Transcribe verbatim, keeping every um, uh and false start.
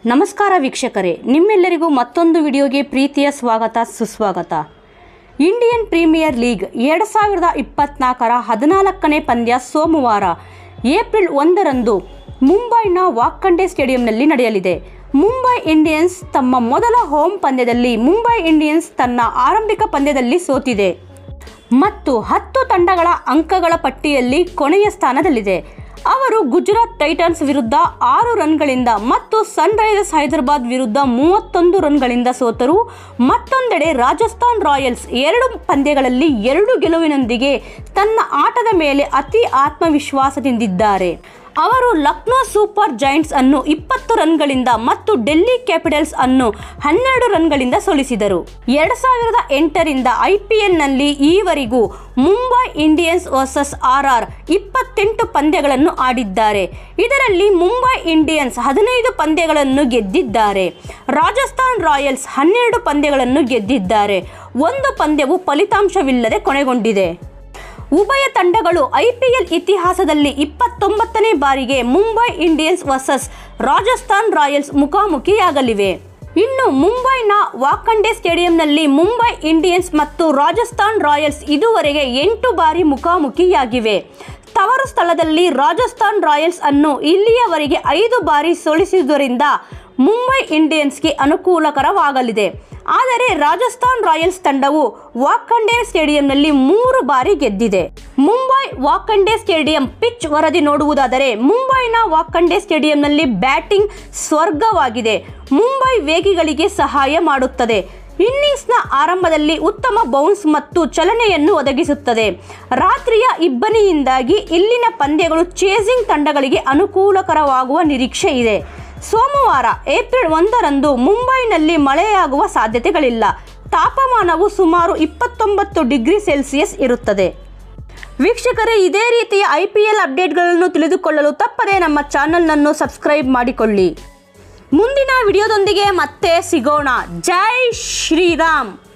ನಮಸ್ಕಾರ ವೀಕ್ಷಕರೇ, ನಿಮ್ಮೆಲ್ಲರಿಗೂ ಮತ್ತೊಂದು ವಿಡಿಯೋಗೆ ಪ್ರೀತಿಯ ಸ್ವಾಗತ ಸುಸ್ವಾಗತ. ಇಂಡಿಯನ್ ಪ್ರೀಮಿಯರ್ ಲೀಗ್ ಎರಡು ಸಾವಿರದ ಇಪ್ಪತ್ನಾಲ್ಕರ ಹದಿನಾಲ್ಕನೇ ಪಂದ್ಯ ಸೋಮವಾರ ಏಪ್ರಿಲ್ ಒಂದರಂದು ಮುಂಬೈನ ವಾಂಖೇಡೆ ಸ್ಟೇಡಿಯಂನಲ್ಲಿ ನಡೆಯಲಿದೆ. ಮುಂಬೈ ಇಂಡಿಯನ್ಸ್ ತಮ್ಮ ಮೊದಲ ಹೋಮ್ ಪಂದ್ಯದಲ್ಲಿ ಮುಂಬೈ ಇಂಡಿಯನ್ಸ್ ತನ್ನ ಆರಂಭಿಕ ಪಂದ್ಯದಲ್ಲಿ ಸೋತಿದೆ ಮತ್ತು ಹತ್ತು ತಂಡಗಳ ಅಂಕಗಳ ಪಟ್ಟಿಯಲ್ಲಿ ಕೊನೆಯ ಸ್ಥಾನದಲ್ಲಿದೆ. ಅವರು ಗುಜರಾತ್ ಟೈಟನ್ಸ್ ವಿರುದ್ಧ ಆರು ರನ್ಗಳಿಂದ ಮತ್ತು ಸನ್ ರೈಸರ್ಸ್ ಹೈದರಾಬಾದ್ ವಿರುದ್ಧ ಮೂವತ್ತೊಂದು ರನ್ಗಳಿಂದ ಸೋತರು. ಮತ್ತೊಂದೆಡೆ ರಾಜಸ್ಥಾನ್ ರಾಯಲ್ಸ್ ಎರಡು ಪಂದ್ಯಗಳಲ್ಲಿ ಎರಡು ಗೆಲುವಿನೊಂದಿಗೆ ತನ್ನ ಆಟದ ಮೇಲೆ ಅತಿ ಆತ್ಮವಿಶ್ವಾಸದಿಂದಿದ್ದಾರೆ. ಅವರು ಲಕ್ನೋ ಸೂಪರ್ ಜೈಂಟ್ಸ್ ಅನ್ನು ಇಪ್ಪತ್ತು ರನ್ಗಳಿಂದ ಮತ್ತು ಡೆಲ್ಲಿ ಕ್ಯಾಪಿಟಲ್ಸ್ ಅನ್ನು ಹನ್ನೆರಡು ರನ್ಗಳಿಂದ ಸೋಲಿಸಿದರು. ಎರಡು ಸಾವಿರದ ಎಂಟರಿಂದ ಐಪಿಎಲ್ನಲ್ಲಿ ಈವರೆಗೂ Mumbai Indians versus R R ಇಪ್ಪತ್ತೆಂಟು ಪಂದ್ಯಗಳನ್ನು ಆಡಿದ್ದಾರೆ. ಇದರಲ್ಲಿ ಮುಂಬೈ ಇಂಡಿಯನ್ಸ್ ಹದಿನೈದು ಪಂದ್ಯಗಳನ್ನು ಗೆದ್ದಿದ್ದಾರೆ. ರಾಜಸ್ಥಾನ್ ರಾಯಲ್ಸ್ ಹನ್ನೆರಡು ಪಂದ್ಯಗಳನ್ನು ಗೆದ್ದಿದ್ದಾರೆ. ಒಂದು ಪಂದ್ಯವು ಫಲಿತಾಂಶವಿಲ್ಲದೆ ಕೊನೆಗೊಂಡಿದೆ. ಉಭಯ ತಂಡಗಳು ಐಪಿಎಲ್ ಇತಿಹಾಸದಲ್ಲಿ ಇಪ್ಪತ್ತೊಂಬತ್ತನೇ ಬಾರಿಗೆ Mumbai Indians versus Rajasthan Royals ಮುಖಾಮುಖಿಯಾಗಲಿವೆ. ಇನ್ನು ಮುಂಬೈನ ವಾಂಖೇಡೆ ಸ್ಟೇಡಿಯಂನಲ್ಲಿ ಮುಂಬೈ ಇಂಡಿಯನ್ಸ್ ಮತ್ತು ರಾಜಸ್ಥಾನ್ ರಾಯಲ್ಸ್ ಇದುವರೆಗೆ ಎಂಟು ಬಾರಿ ಮುಖಾಮುಖಿಯಾಗಿವೆ. ತವರು ಸ್ಥಳದಲ್ಲಿ ರಾಜಸ್ಥಾನ್ ರಾಯಲ್ಸ್ ಅನ್ನು ಇಲ್ಲಿಯವರೆಗೆ ಐದು ಬಾರಿ ಸೋಲಿಸಿರುವುದರಿಂದ ಮುಂಬೈ ಇಂಡಿಯನ್ಸ್ಗೆ ಅನುಕೂಲಕರವಾಗಲಿದೆ. ಆದರೆ ರಾಜಸ್ಥಾನ್ ರಾಯಲ್ಸ್ ತಂಡವು ವಾಂಖೇಡೆ ಸ್ಟೇಡಿಯಂನಲ್ಲಿ ಮೂರು ಬಾರಿ ಗೆದ್ದಿದೆ. ಮುಂಬೈ ವಾಂಖೇಡೆ ಸ್ಟೇಡಿಯಂ ಪಿಚ್ ವರದಿ ನೋಡುವುದಾದರೆ ಮುಂಬೈನ ವಾಂಖೇಡೆ ಸ್ಟೇಡಿಯಂನಲ್ಲಿ ಬ್ಯಾಟಿಂಗ್ ಸ್ವರ್ಗವಾಗಿದೆ. ಮುಂಬೈ ವೇಗಿಗಳಿಗೆ ಸಹಾಯ ಮಾಡುತ್ತದೆ. ಇನ್ನಿಂಗ್ಸ್ನ ಆರಂಭದಲ್ಲಿ ಉತ್ತಮ ಬೌನ್ಸ್ ಮತ್ತು ಚಲನೆಯನ್ನು ಒದಗಿಸುತ್ತದೆ. ರಾತ್ರಿಯ ಇಬ್ಬನಿಯಿಂದಾಗಿ ಇಲ್ಲಿನ ಪಂದ್ಯಗಳು ಚೇಸಿಂಗ್ ತಂಡಗಳಿಗೆ ಅನುಕೂಲಕರವಾಗುವ ನಿರೀಕ್ಷೆ ಇದೆ. ಸೋಮವಾರ ಏಪ್ರಿಲ್ ಒಂದರಂದು ಮುಂಬೈನಲ್ಲಿ ಮಳೆಯಾಗುವ ಸಾಧ್ಯತೆಗಳಿಲ್ಲ. ತಾಪಮಾನವು ಸುಮಾರು ಇಪ್ಪತ್ತೊಂಬತ್ತು ಡಿಗ್ರಿ ಸೆಲ್ಸಿಯಸ್ ಇರುತ್ತದೆ. ವೀಕ್ಷಕರೇ, ಇದೇ ರೀತಿಯ ಐ ಪಿ ಎಲ್ ಅಪ್ಡೇಟ್ಗಳನ್ನು ತಿಳಿದುಕೊಳ್ಳಲು ತಪ್ಪದೇ ನಮ್ಮ ಚಾನಲ್ನನ್ನು ಸಬ್ಸ್ಕ್ರೈಬ್ ಮಾಡಿಕೊಳ್ಳಿ. ಮುಂದಿನ ವಿಡಿಯೋದೊಂದಿಗೆ ಮತ್ತೆ ಸಿಗೋಣ. ಜೈ ಶ್ರೀರಾಮ್.